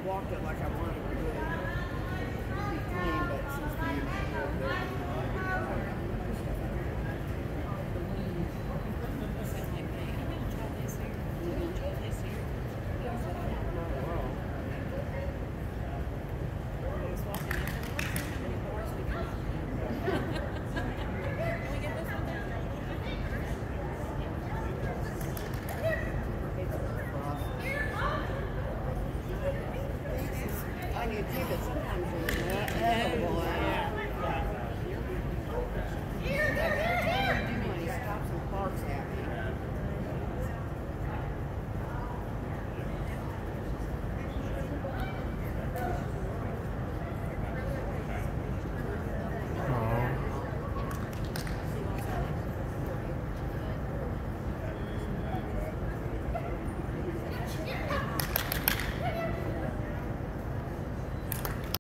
walked it like I wanted to do it. Be clean, but it seems to be I need to keep it sometimes.